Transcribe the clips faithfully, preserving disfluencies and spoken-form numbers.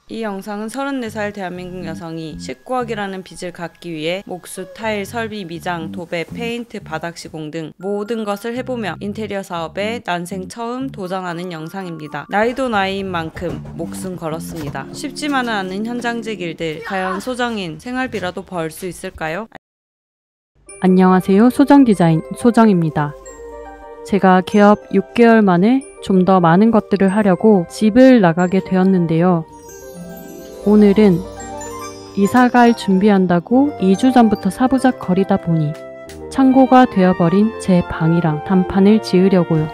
이 영상은 서른네 살 대한민국 여성이 십구억이라는 빚을 갚기 위해 목수, 타일, 설비, 미장, 도배, 페인트, 바닥 시공 등 모든 것을 해보며 인테리어 사업에 난생 처음 도전하는 영상입니다. 나이도 나이인 만큼 목숨 걸었습니다. 쉽지만은 않은 현장직 일들, 과연 소정인 생활비라도 벌 수 있을까요? 안녕하세요. 소정디자인 소정입니다. 제가 개업 육 개월 만에 좀 더 많은 것들을 하려고 집을 나가게 되었는데요. 오늘은 이사갈 준비한다고 이 주 전부터 사부작 거리다 보니 창고가 되어버린 제 방이랑 단판을 지으려고요.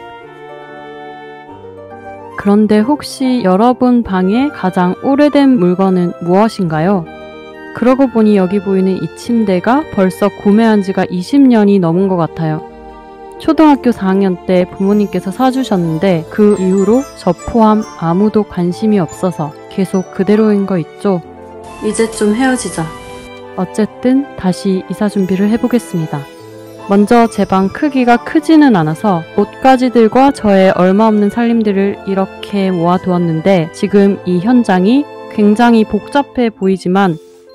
그런데 혹시 여러분 방에 가장 오래된 물건은 무엇인가요? 그러고 보니 여기 보이는 이 침대가 벌써 구매한 지가 이십 년이 넘은 것 같아요. 초등학교 사 학년 때 부모님께서 사주셨는데 그 이후로 저 포함 아무도 관심이 없어서 계속 그대로인 거 있죠? 이제 좀 헤어지자. 어쨌든 다시 이사 준비를 해보겠습니다. 먼저 제 방 크기가 크지는 않아서 옷가지들과 저의 얼마 없는 살림들을 이렇게 모아두었는데 지금 이 현장이 굉장히 복잡해 보이지만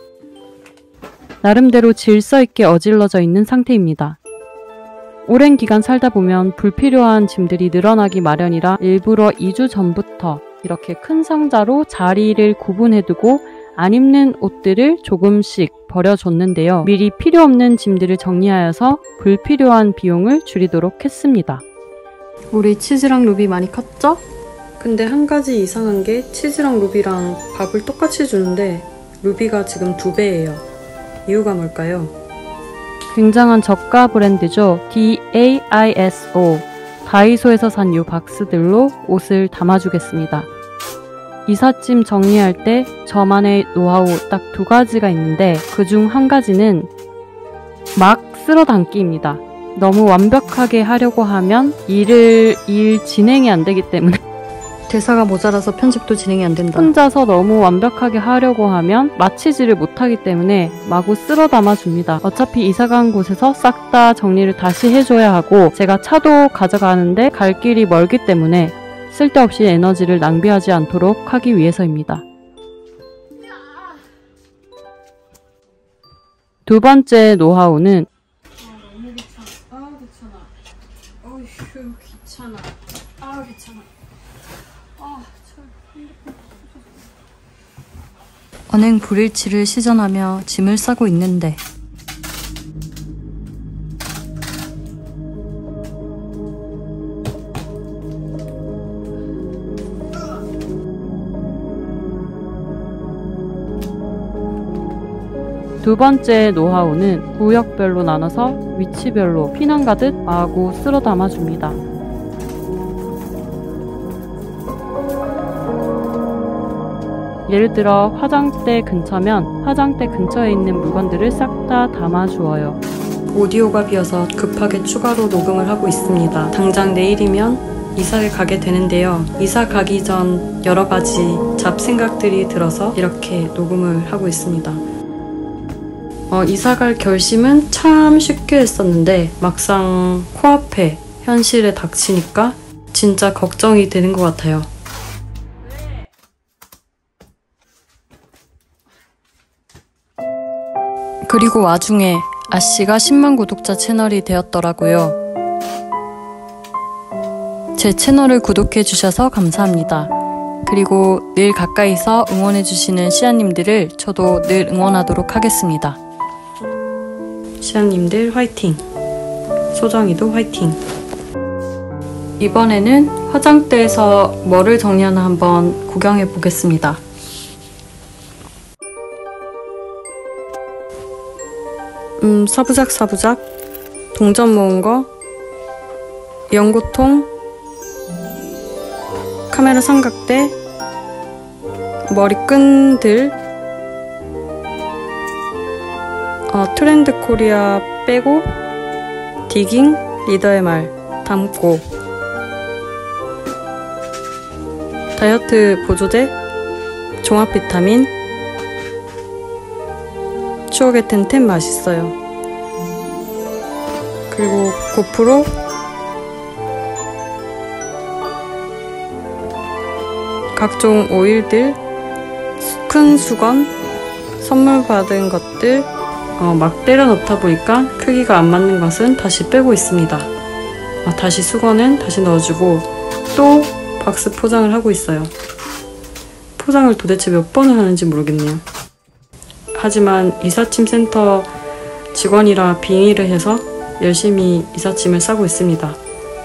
나름대로 질서있게 어질러져 있는 상태입니다. 오랜 기간 살다 보면 불필요한 짐들이 늘어나기 마련이라 일부러 이 주 전부터 이렇게 큰 상자로 자리를 구분해두고 안 입는 옷들을 조금씩 버려줬는데요. 미리 필요 없는 짐들을 정리하여서 불필요한 비용을 줄이도록 했습니다. 우리 치즈랑 루비 많이 컸죠? 근데 한 가지 이상한 게 치즈랑 루비랑 밥을 똑같이 주는데 루비가 지금 두 배예요. 이유가 뭘까요? 굉장한 저가 브랜드죠. 디 에이 아이 에스 오 다이소에서 산 이 박스들로 옷을 담아주겠습니다. 이삿짐 정리할 때 저만의 노하우 딱 두 가지가 있는데 그중 한 가지는 막 쓸어 담기입니다. 너무 완벽하게 하려고 하면 일을, 일 진행이 안 되기 때문에 대사가 모자라서 편집도 진행이 안 된다. 혼자서 너무 완벽하게 하려고 하면 마치지를 못하기 때문에 마구 쓸어 담아줍니다. 어차피 이사간 곳에서 싹 다 정리를 다시 해줘야 하고 제가 차도 가져가는데 갈 길이 멀기 때문에 쓸데없이 에너지를 낭비하지 않도록 하기 위해서입니다. 두 번째 노하우는 아 너무 귀찮아. 아 귀찮아. 어휴 귀찮아. 아 귀찮아. 아 참. 언행 불일치를 시전하며 짐을 싸고 있는데 두 번째 노하우는 구역별로 나눠서 위치별로 피난 가듯 마구 쓸어 담아줍니다. 예를 들어 화장대 근처면 화장대 근처에 있는 물건들을 싹 다 담아주어요. 오디오가 비어서 급하게 추가로 녹음을 하고 있습니다. 당장 내일이면 이사를 가게 되는데요. 이사 가기 전 여러 가지 잡생각들이 들어서 이렇게 녹음을 하고 있습니다. 어, 이사갈 결심은 참 쉽게 했었는데 막상 코앞에 현실에 닥치니까 진짜 걱정이 되는 것 같아요. 그리고 와중에 아씨가 십만 구독자 채널이 되었더라고요. 제 채널을 구독해주셔서 감사합니다. 그리고 늘 가까이서 응원해주시는 시아님들을 저도 늘 응원하도록 하겠습니다. 시아님들 화이팅! 소정이도 화이팅! 이번에는 화장대에서 뭐를 정리하나 한번 구경해 보겠습니다. 음, 사부작 사부작 동전 모은 거, 연고통, 카메라 삼각대, 머리끈들, 어, 트렌드 코리아 빼고 디깅, 리더의 말 담고 다이어트 보조제, 종합 비타민, 추억의 텐텐 맛있어요. 그리고 고프로, 각종 오일들, 큰 수건, 선물 받은 것들 어, 막 때려 넣다 보니까 크기가 안 맞는 것은 다시 빼고 있습니다. 어, 다시 수건은 다시 넣어주고 또 박스 포장을 하고 있어요. 포장을 도대체 몇 번을 하는지 모르겠네요. 하지만 이삿짐 센터 직원이라 빙의를 해서 열심히 이삿짐을 싸고 있습니다.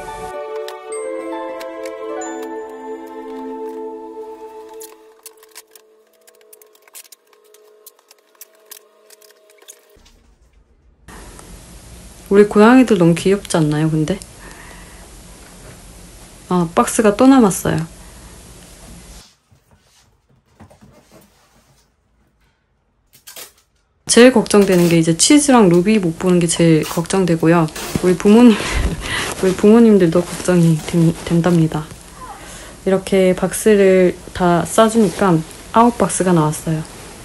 우리 고양이들 너무 귀엽지 않나요, 근데? 아, 박스가 또 남았어요. 제일 걱정되는 게 이제 치즈랑 루비 못 보는 게 제일 걱정되고요. 우리 부모님, 우리 부모님들도 걱정이 된, 된답니다. 이렇게 박스를 다 싸주니까 아홉 박스가 나왔어요.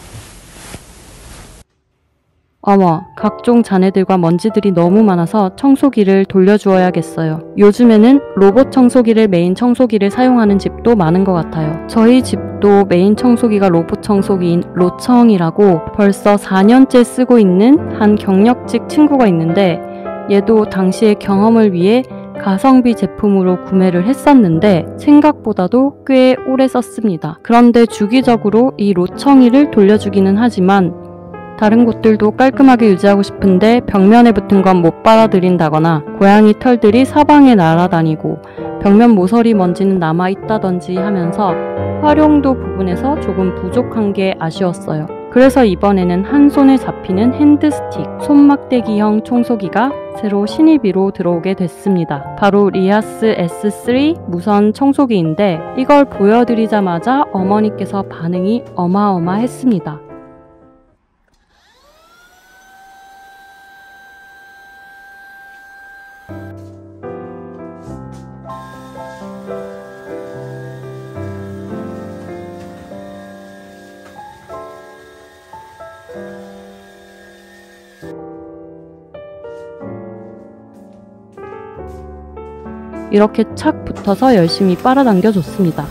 어머, 각종 잔해들과 먼지들이 너무 많아서 청소기를 돌려주어야겠어요. 요즘에는 로봇 청소기를 메인 청소기를 사용하는 집도 많은 것 같아요. 저희 집도 메인 청소기가 로봇 청소기인 로청이라고 벌써 사 년째 쓰고 있는 한 경력직 친구가 있는데 얘도 당시의 경험을 위해 가성비 제품으로 구매를 했었는데 생각보다도 꽤 오래 썼습니다. 그런데 주기적으로 이 로청이를 돌려주기는 하지만 다른 곳들도 깔끔하게 유지하고 싶은데 벽면에 붙은 건 못 빨아들인다거나 고양이 털들이 사방에 날아다니고 벽면 모서리 먼지는 남아있다든지 하면서 활용도 부분에서 조금 부족한 게 아쉬웠어요. 그래서 이번에는 한 손에 잡히는 핸드스틱, 손막대기형 청소기가 새로 신입이로 들어오게 됐습니다. 바로 리아스 에스 쓰리 무선 청소기인데 이걸 보여드리자마자 어머니께서 반응이 어마어마했습니다. 이렇게 착 붙어서 열심히 빨아당겨 줬습니다.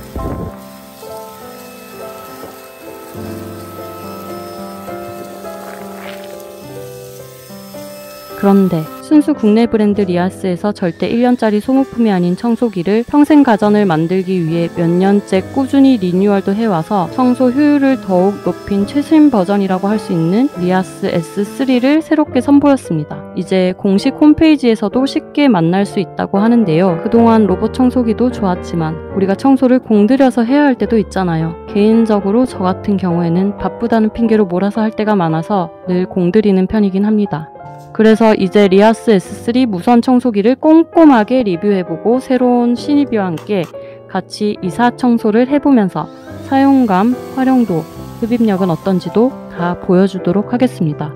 그런데 순수 국내 브랜드 리아스에서 절대 일 년짜리 소모품이 아닌 청소기를 평생 가전을 만들기 위해 몇 년째 꾸준히 리뉴얼도 해와서 청소 효율을 더욱 높인 최신 버전이라고 할 수 있는 리아스 에스 쓰리를 새롭게 선보였습니다. 이제 공식 홈페이지에서도 쉽게 만날 수 있다고 하는데요. 그동안 로봇 청소기도 좋았지만 우리가 청소를 공들여서 해야 할 때도 있잖아요. 개인적으로 저 같은 경우에는 바쁘다는 핑계로 몰아서 할 때가 많아서 늘 공들이는 편이긴 합니다. 그래서 이제 리아스 에스 쓰리 무선 청소기를 꼼꼼하게 리뷰해보고 새로운 신입이와 함께 같이 이사 청소를 해보면서 사용감, 활용도, 흡입력은 어떤지도 다 보여주도록 하겠습니다.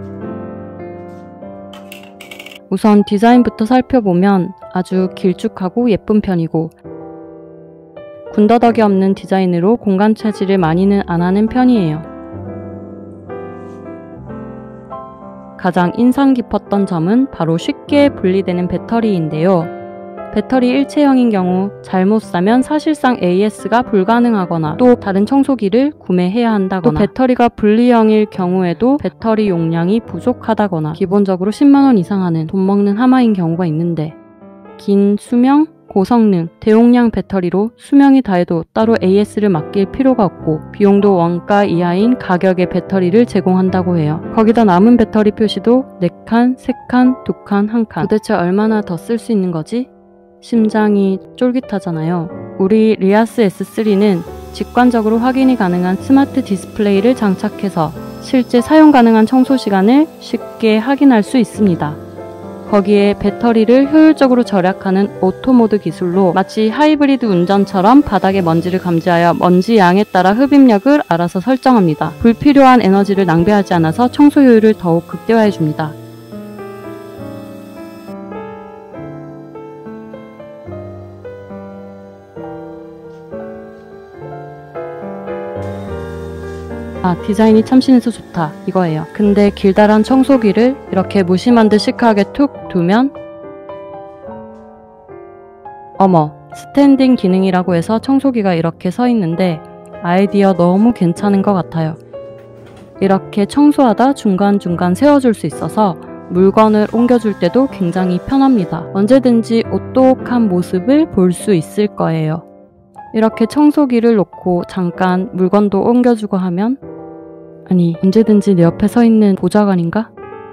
우선 디자인부터 살펴보면 아주 길쭉하고 예쁜 편이고 군더더기 없는 디자인으로 공간 차지를 많이는 안 하는 편이에요. 가장 인상 깊었던 점은 바로 쉽게 분리되는 배터리인데요. 배터리 일체형인 경우 잘못 사면 사실상 에이에스가 불가능하거나 또 다른 청소기를 구매해야 한다거나 또 배터리가 분리형일 경우에도 배터리 용량이 부족하다거나 기본적으로 십만 원 이상 하는 돈 먹는 하마인 경우가 있는데 긴 수명, 고성능, 대용량 배터리로 수명이 다해도 따로 에이에스를 맡길 필요가 없고 비용도 원가 이하인 가격의 배터리를 제공한다고 해요. 거기다 남은 배터리 표시도 네 칸, 세 칸, 두 칸, 한 칸. 도대체 얼마나 더 쓸 수 있는 거지? 심장이 쫄깃하잖아요. 우리 리아스 에스 쓰리는 직관적으로 확인이 가능한 스마트 디스플레이를 장착해서 실제 사용 가능한 청소 시간을 쉽게 확인할 수 있습니다. 거기에 배터리를 효율적으로 절약하는 오토모드 기술로 마치 하이브리드 운전처럼 바닥의 먼지를 감지하여 먼지 양에 따라 흡입력을 알아서 설정합니다. 불필요한 에너지를 낭비하지 않아서 청소 효율을 더욱 극대화해줍니다. 아, 디자인이 참신해서 좋다 이거예요. 근데 길다란 청소기를 이렇게 무심한 듯 시크하게 툭 두면 어머, 스탠딩 기능이라고 해서 청소기가 이렇게 서 있는데 아이디어 너무 괜찮은 것 같아요. 이렇게 청소하다 중간중간 세워줄 수 있어서 물건을 옮겨줄 때도 굉장히 편합니다. 언제든지 오똑한 모습을 볼 수 있을 거예요. 이렇게 청소기를 놓고 잠깐 물건도 옮겨주고 하면, 아니, 언제든지 내 옆에 서 있는 보좌관인가?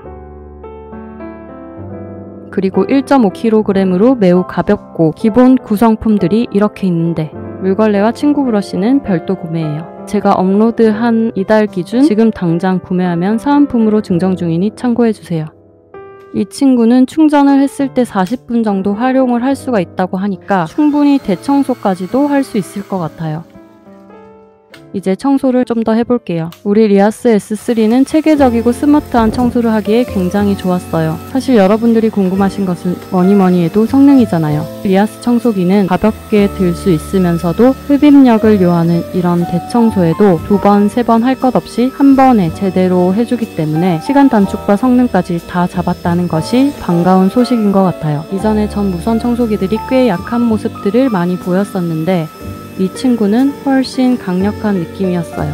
그리고 일 점 오 킬로그램으로 매우 가볍고 기본 구성품들이 이렇게 있는데 물걸레와 친구 브러쉬는 별도 구매예요. 제가 업로드한 이달 기준 지금 당장 구매하면 사은품으로 증정 중이니 참고해주세요. 이 친구는 충전을 했을 때 사십 분 정도 활용을 할 수가 있다고 하니까 충분히 대청소까지도 할 수 있을 것 같아요. 이제 청소를 좀 더 해볼게요. 우리 리아스 에스 쓰리는 체계적이고 스마트한 청소를 하기에 굉장히 좋았어요. 사실 여러분들이 궁금하신 것은 뭐니뭐니 해도 성능이잖아요. 리아스 청소기는 가볍게 들 수 있으면서도 흡입력을 요하는 이런 대청소에도 두 번, 세 번 할 것 없이 한 번에 제대로 해주기 때문에 시간 단축과 성능까지 다 잡았다는 것이 반가운 소식인 것 같아요. 이전에 전 무선 청소기들이 꽤 약한 모습들을 많이 보였었는데 이 친구는 훨씬 강력한 느낌이었어요.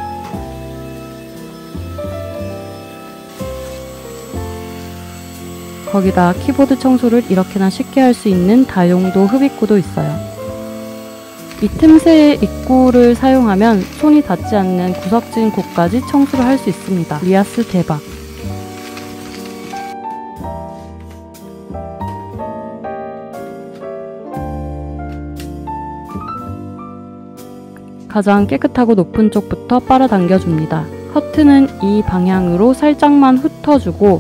거기다 키보드 청소를 이렇게나 쉽게 할 수 있는 다용도 흡입구도 있어요. 이 틈새의 입구를 사용하면 손이 닿지 않는 구석진 곳까지 청소를 할 수 있습니다. 리아스 대박! 가장 깨끗하고 높은 쪽부터 빨아당겨줍니다. 커튼은 이 방향으로 살짝만 훑어주고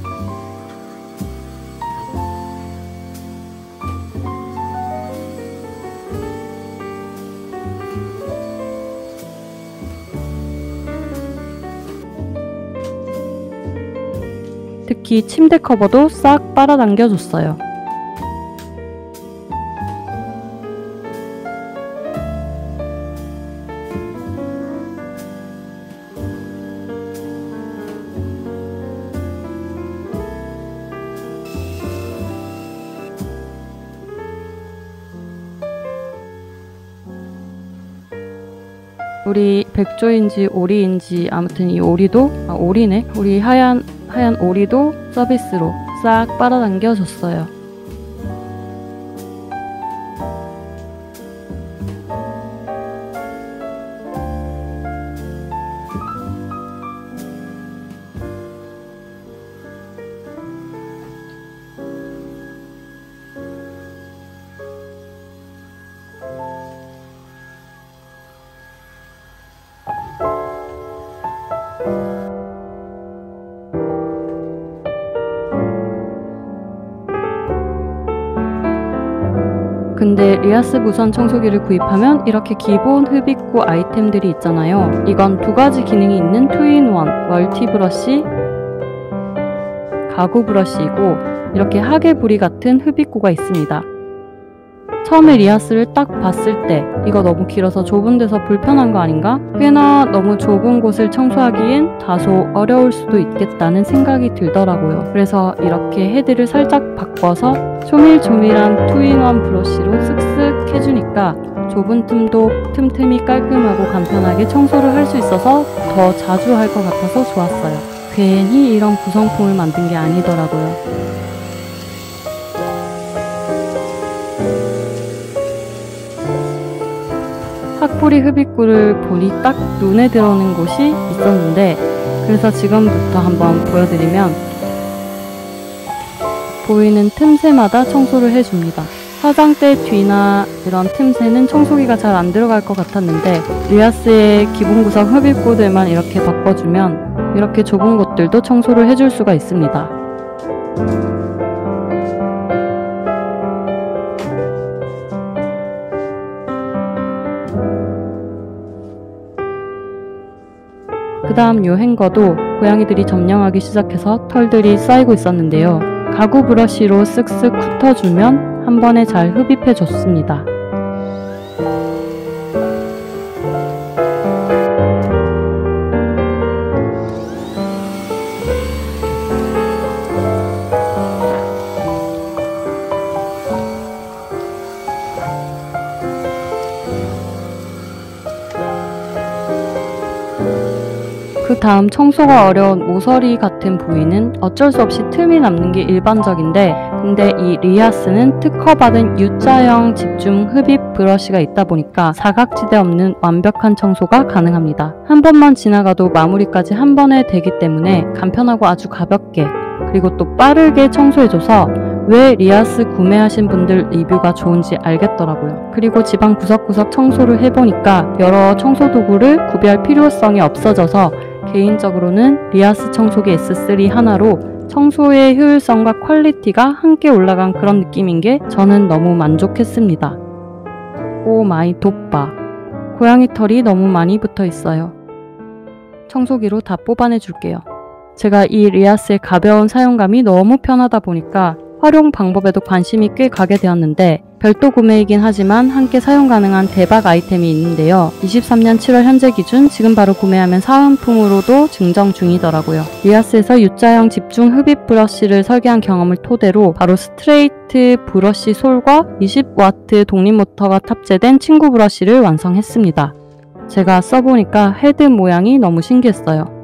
특히 침대 커버도 싹 빨아당겨줬어요. 우리 백조인지 오리인지 아무튼 이 오리도 아 오리네 우리 하얀 하얀 오리도 서비스로 싹 빨아당겨 줬어요. 근데 리아스 무선 청소기를 구입하면 이렇게 기본 흡입구 아이템들이 있잖아요. 이건 두 가지 기능이 있는 투인원 멀티 브러쉬, 가구 브러쉬이고 이렇게 하계부리 같은 흡입구가 있습니다. 처음에 리아스를 딱 봤을 때 이거 너무 길어서 좁은 데서 불편한 거 아닌가? 꽤나 너무 좁은 곳을 청소하기엔 다소 어려울 수도 있겠다는 생각이 들더라고요. 그래서 이렇게 헤드를 살짝 바꿔서 조밀조밀한 투인원 브러쉬로 쓱쓱 해주니까 좁은 틈도 틈틈이 깔끔하고 간편하게 청소를 할 수 있어서 더 자주 할 것 같아서 좋았어요. 괜히 이런 구성품을 만든 게 아니더라고요. 핫뿌리 흡입구를 보니 딱 눈에 들어오는 곳이 있었는데 그래서 지금부터 한번 보여드리면 보이는 틈새마다 청소를 해줍니다. 화장대 뒤나 이런 틈새는 청소기가 잘 안 들어갈 것 같았는데 리아스의 기본 구성 흡입구들만 이렇게 바꿔주면 이렇게 좁은 곳들도 청소를 해줄 수가 있습니다. 그 다음 요 행거도 고양이들이 점령하기 시작해서 털들이 쌓이고 있었는데요. 가구 브러쉬로 쓱쓱 훑어주면 한 번에 잘 흡입해 줬습니다. 그 다음 청소가 어려운 모서리 같은 부위는 어쩔 수 없이 틈이 남는 게 일반적인데, 근데 이 리아스는 특허받은 U자형 집중 흡입 브러쉬가 있다 보니까 사각지대 없는 완벽한 청소가 가능합니다. 한 번만 지나가도 마무리까지 한 번에 되기 때문에 간편하고 아주 가볍게, 그리고 또 빠르게 청소해줘서 왜 리아스 구매하신 분들 리뷰가 좋은지 알겠더라고요. 그리고 집안 구석구석 청소를 해보니까 여러 청소 도구를 구비할 필요성이 없어져서 개인적으로는 리아스 청소기 에스 쓰리 하나로 청소의 효율성과 퀄리티가 함께 올라간 그런 느낌인 게 저는 너무 만족했습니다. 오 마이 돋바. 고양이 털이 너무 많이 붙어 있어요. 청소기로 다 뽑아내 줄게요. 제가 이 리아스의 가벼운 사용감이 너무 편하다 보니까 활용 방법에도 관심이 꽤 가게 되었는데, 별도 구매이긴 하지만 함께 사용 가능한 대박 아이템이 있는데요. 이십삼 년 칠월 현재 기준 지금 바로 구매하면 사은품으로도 증정 중이더라고요. 리아스에서 U자형 집중 흡입 브러쉬를 설계한 경험을 토대로 바로 스트레이트 브러쉬 솔과 이십 와트 독립 모터가 탑재된 친구 브러쉬를 완성했습니다. 제가 써보니까 헤드 모양이 너무 신기했어요.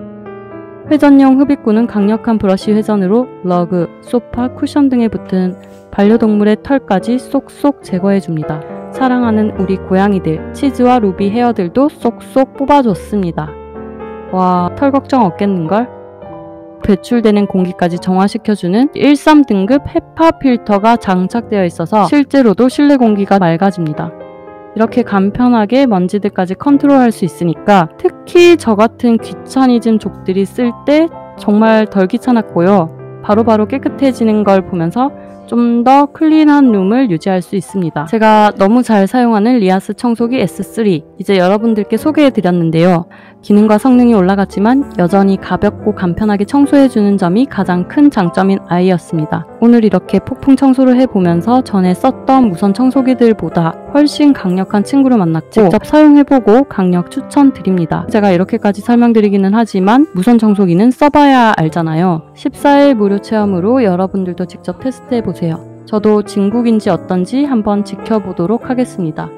회전용 흡입구는 강력한 브러쉬 회전으로 러그, 소파, 쿠션 등에 붙은 반려동물의 털까지 쏙쏙 제거해줍니다. 사랑하는 우리 고양이들, 치즈와 루비 헤어들도 쏙쏙 뽑아줬습니다. 와, 털 걱정 없겠는걸? 배출되는 공기까지 정화시켜주는 일삼 등급 헤파 필터가 장착되어 있어서 실제로도 실내 공기가 맑아집니다. 이렇게 간편하게 먼지들까지 컨트롤할 수 있으니까 특히 저 같은 귀차니즘 족들이 쓸 때 정말 덜 귀찮았고요. 바로바로 깨끗해지는 걸 보면서 좀 더 클린한 룸을 유지할 수 있습니다. 제가 너무 잘 사용하는 리아스 청소기 에스 쓰리, 이제 여러분들께 소개해드렸는데요. 기능과 성능이 올라갔지만 여전히 가볍고 간편하게 청소해주는 점이 가장 큰 장점인 아이였습니다. 오늘 이렇게 폭풍 청소를 해보면서 전에 썼던 무선 청소기들보다 훨씬 강력한 친구를 만났고 직접 사용해보고 강력 추천드립니다. 제가 이렇게까지 설명드리기는 하지만 무선 청소기는 써봐야 알잖아요. 십사 일 무료 체험으로 여러분들도 직접 테스트해보세요. 저도 진국인지 어떤지 한번 지켜보도록 하겠습니다.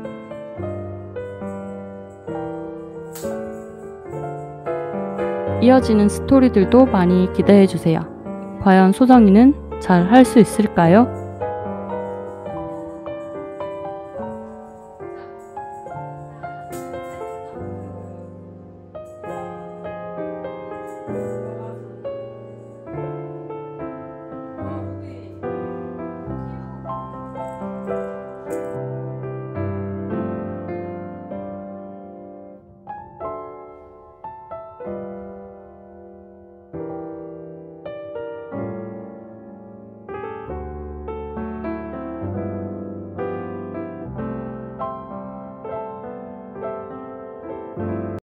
이어지는 스토리들도 많이 기대해주세요. 과연 소정이는 잘 할 수 있을까요?